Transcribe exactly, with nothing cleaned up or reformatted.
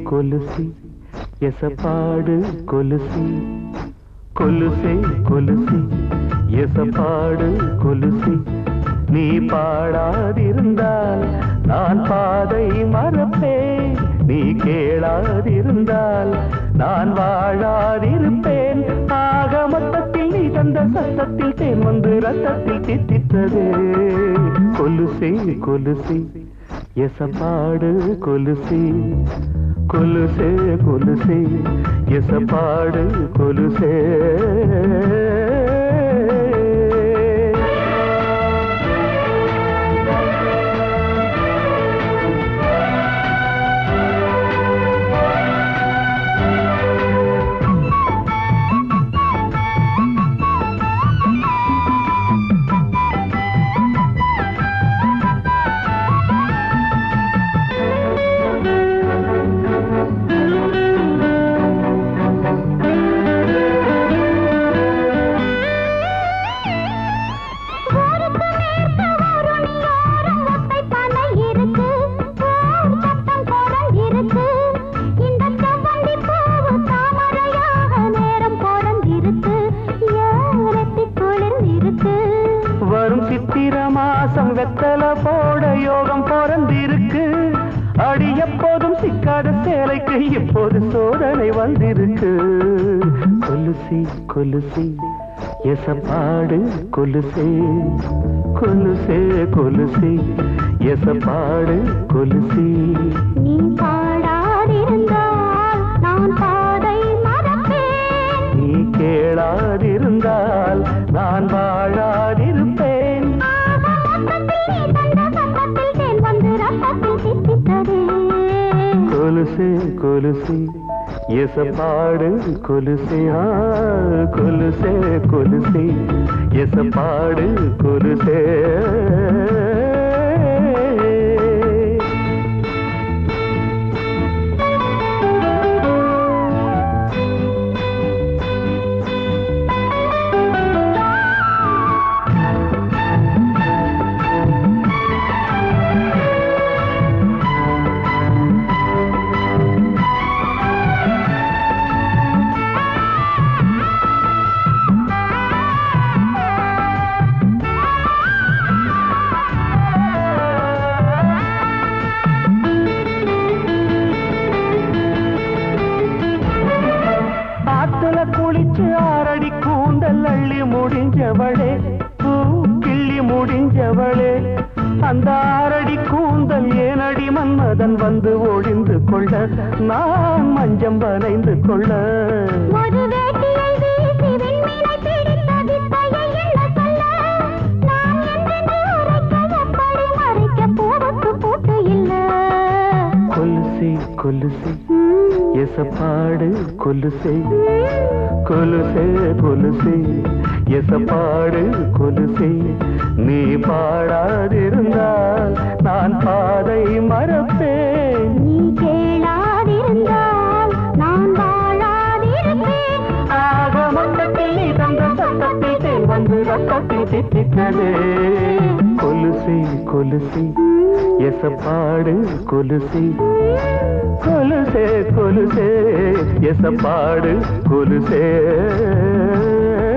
கொலுசி எசப்பாடு கொலுசி கொலுசே கொலுசி எசப்பாடு கொலுசி நீ பாடாதிருந்தால் நான் பாதை மறப்பேன் நீ கேளாதிருந்தால் நான் வாழாதிருப்பேன் ஆக மொத்தத்தில் நீ தந்த சத்தத்தில் தேன் வந்து ரத்தத்தில் தித்தித்ததே கொலுசி கொலுசி எசப்பாடு கொலுசி கொலுசே கொலுசி எசப்பாடு கொலுசே வெத்தல போட யோகம் பிறந்திருக்கு அடி எப்போதும் சிக்காத சேலைக்கு இப்போது சோதனை வந்திருக்கு கொலுசி கொலுசி எசப்பாடு கொலுசே கொலுசே கொலுசி எசப்பாடு கொலுசி நீ பாடாதிருந்தால் நான் பாதை மறப்பேன் நீ கேளாதிருந்தால் நான் வாழாதிருப்பேன் கொலுசே கொலுசி எசப்பாடு கொலுசே கொலுசே கொலுசி எசப்பாடு கொலுசே முடிஞ்சவளே பூ கிள்ளி முடிஞ்சவளே அந்த ஆரடி கூந்தல் ஏனடி மன்மதன் வந்து ஒழிந்து கொள்ள நான் மஞ்சம் வரைந்து கொள்ள கொலுசி கொலுசி எசப்பாடு கொலுசே கொலுசே கொலுசே எசப்பாடு கொலுசே நீ பாடாதிருந்தால் நான் பாதை மறப்பேன் நீ கேளாதிருந்தால் நான் வாழாதிருப்பேன் ஆக மொத்தத்தில் நீ தந்த சத்தத்தில் தேன் வந்து ரத்தத்தில் தித்தித்ததே கொலுசி கொலுசி எசப்பாடு கொலுசி கொலுசே கொலுசே எசப்பாடு கொலுசே